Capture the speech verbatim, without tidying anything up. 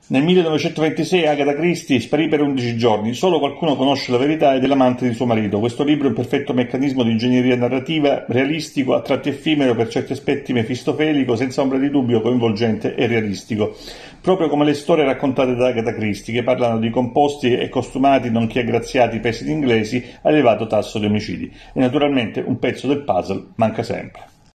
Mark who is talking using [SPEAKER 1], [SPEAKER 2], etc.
[SPEAKER 1] Nel millenovecentoventisei Agatha Christie sparì per undici giorni, solo qualcuno conosce la verità ed è l'amante di suo marito. Questo libro è un perfetto meccanismo di ingegneria narrativa, realistico, a tratti effimero, per certi aspetti mefistofelico, senza ombra di dubbio coinvolgente e realistico. Proprio come le storie raccontate da Agatha Christie, che parlano di composti e costumati nonché aggraziati presidi inglesi a elevato tasso di omicidi. E naturalmente un pezzo del puzzle manca sempre.